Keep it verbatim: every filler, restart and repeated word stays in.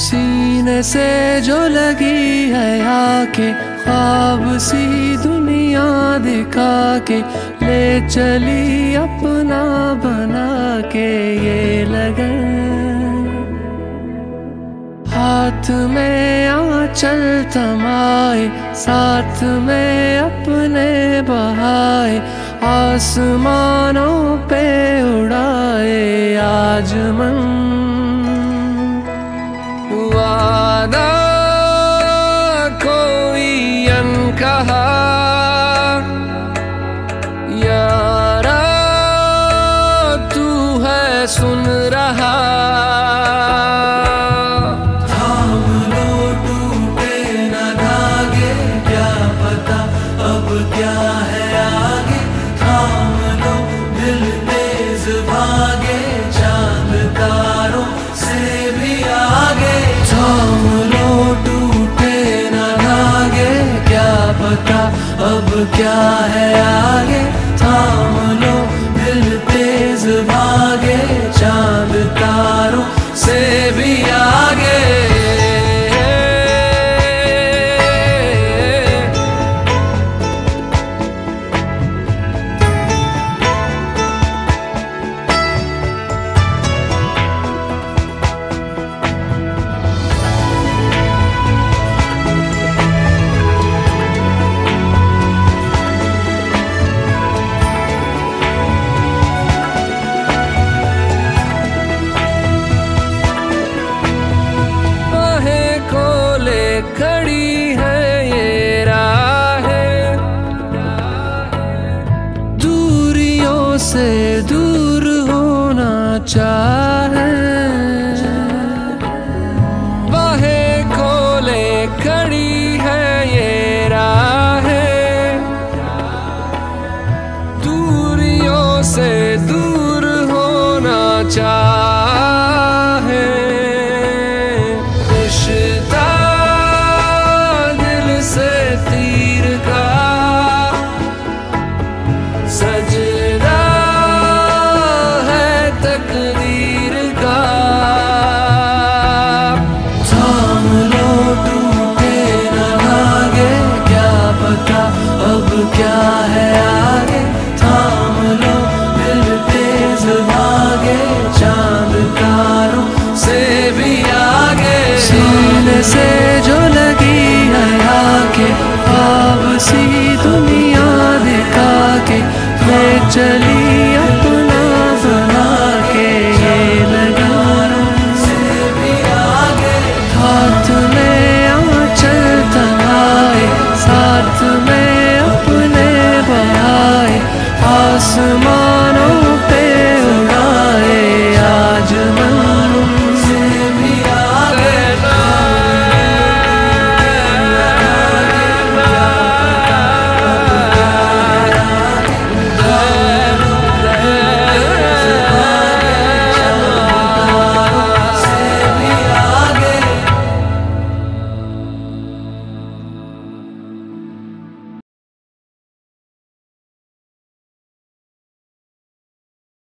सीने से जो लगी है आके ख्वाब सी दुनिया दिखा के ले चली अपना बना के ये लगन। हाथ में आंचल थमाए साथ में अपने बहाए आसमानों पे उड़ाए आज मन। वादा कोई अनकहा यारा तू है सुन रहा। थाम लो टूटे न धागे क्या पता अब क्या है आगे। थाम लो दिल तेज भागे चांद तारों से भी आगे। थाम लो टूटे न धागे क्या पता अब क्या है आगे। थाम लो दिल तेज भागे चांद तारों से भी आगे। खड़ी है ये राहें दूरियों से दूर होना चाहे। बाहें खोले खड़ी है ये राहें दूरियों से दूर होना चाहे। सजदा है तकदीर का। थाम लो टूटे न धागे क्या पता अब क्या है आगे। थाम लो दिल तेज भागे चांद तारों से भी आगे। सीने से जो लगी है आके ख्वाब सी दुनिया दिखा के ले चली